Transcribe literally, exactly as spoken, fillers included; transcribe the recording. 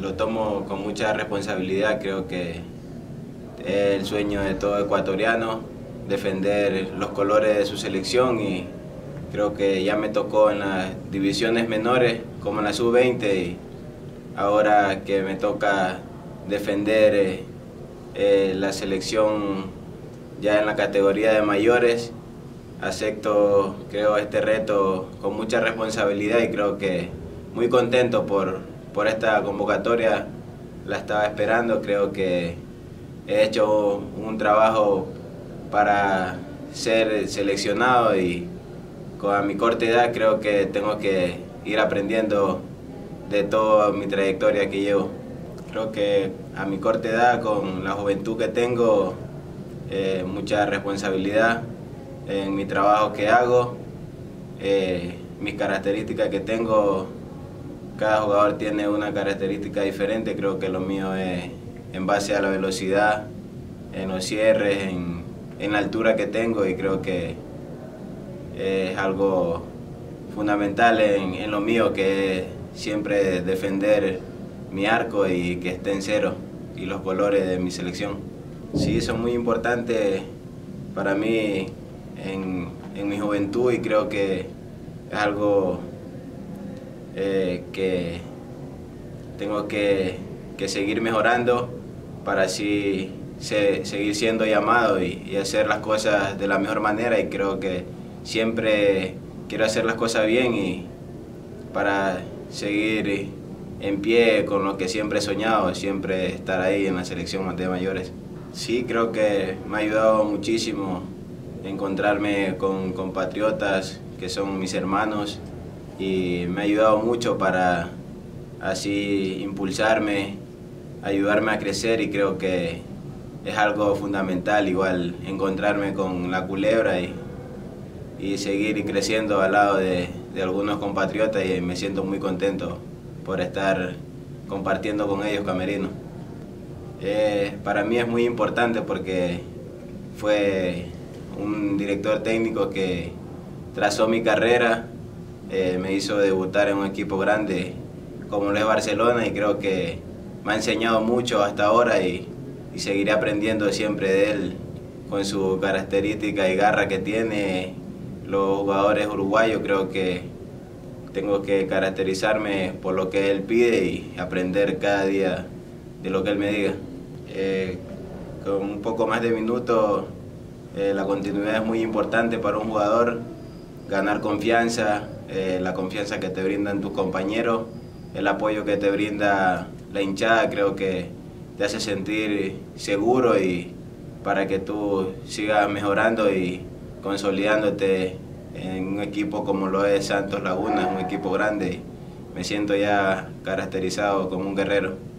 lo tomo con mucha responsabilidad. Creo que es el sueño de todo ecuatoriano defender los colores de su selección, y creo que ya me tocó en las divisiones menores como en la sub veinte, y ahora que me toca defender eh, eh, la selección ya en la categoría de mayores, acepto, creo, este reto con mucha responsabilidad y creo que muy contento por, por esta convocatoria. La estaba esperando, creo que he hecho un trabajo para ser seleccionado y con mi corta edad creo que tengo que ir aprendiendo de toda mi trayectoria que llevo. Creo que a mi corta edad, con la juventud que tengo, eh, mucha responsabilidad en mi trabajo que hago, eh, mis características que tengo. Cada jugador tiene una característica diferente. Creo que lo mío es en base a la velocidad, en los cierres, en, en la altura que tengo, y creo que es algo fundamental en, en lo mío, que es siempre defender mi arco y que esté en cero y los colores de mi selección. Sí, son muy importantes para mí en, en mi juventud, y creo que es algo eh, que tengo que, que seguir mejorando para así se, seguir siendo llamado y, y hacer las cosas de la mejor manera. Y creo que siempre quiero hacer las cosas bien y para seguir en pie con lo que siempre he soñado, siempre estar ahí en la selección de mayores. Sí, creo que me ha ayudado muchísimo encontrarme con compatriotas que son mis hermanos, y me ha ayudado mucho para así impulsarme, ayudarme a crecer, y creo que es algo fundamental igual encontrarme con la culebra y, y seguir creciendo al lado de, de algunos compatriotas, y me siento muy contento por estar compartiendo con ellos camerino. Eh, para mí es muy importante porque fue un director técnico que trazó mi carrera, eh, me hizo debutar en un equipo grande como lo es Barcelona, y creo que me ha enseñado mucho hasta ahora, y, y seguiré aprendiendo siempre de él con su característica y garra que tiene. Los jugadores uruguayos, creo que tengo que caracterizarme por lo que él pide y aprender cada día de lo que él me diga. Eh, con un poco más de minutos, eh, la continuidad es muy importante para un jugador. Ganar confianza, eh, la confianza que te brindan tus compañeros, el apoyo que te brinda la hinchada, creo que te hace sentir seguro, y para que tú sigas mejorando y consolidándote en un equipo como lo es Santos Laguna, un equipo grande. Me siento ya caracterizado como un guerrero.